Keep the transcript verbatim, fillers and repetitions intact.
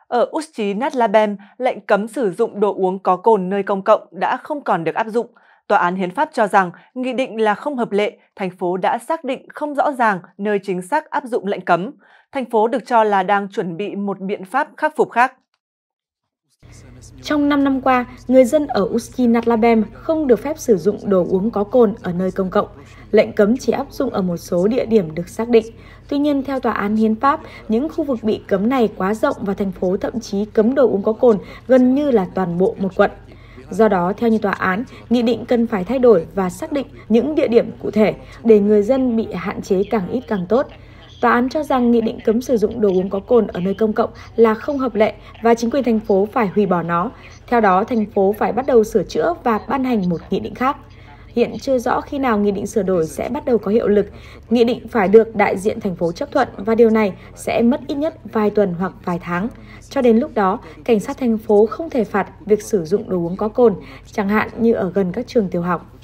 Ở Ust-Natlaben, lệnh cấm sử dụng đồ uống có cồn nơi công cộng đã không còn được áp dụng. Tòa án Hiến pháp cho rằng nghị định là không hợp lệ, thành phố đã xác định không rõ ràng nơi chính xác áp dụng lệnh cấm. Thành phố được cho là đang chuẩn bị một biện pháp khắc phục khác. Trong năm năm qua, người dân ở Ust-Natlaben không được phép sử dụng đồ uống có cồn ở nơi công cộng. Lệnh cấm chỉ áp dụng ở một số địa điểm được xác định. Tuy nhiên, theo Tòa án Hiến pháp, những khu vực bị cấm này quá rộng và thành phố thậm chí cấm đồ uống có cồn gần như là toàn bộ một quận. Do đó, theo như tòa án, nghị định cần phải thay đổi và xác định những địa điểm cụ thể để người dân bị hạn chế càng ít càng tốt. Tòa án cho rằng nghị định cấm sử dụng đồ uống có cồn ở nơi công cộng là không hợp lệ và chính quyền thành phố phải hủy bỏ nó. Theo đó, thành phố phải bắt đầu sửa chữa và ban hành một nghị định khác. Hiện chưa rõ khi nào nghị định sửa đổi sẽ bắt đầu có hiệu lực. Nghị định phải được đại diện thành phố chấp thuận và điều này sẽ mất ít nhất vài tuần hoặc vài tháng. Cho đến lúc đó, cảnh sát thành phố không thể phạt việc sử dụng đồ uống có cồn, chẳng hạn như ở gần các trường tiểu học.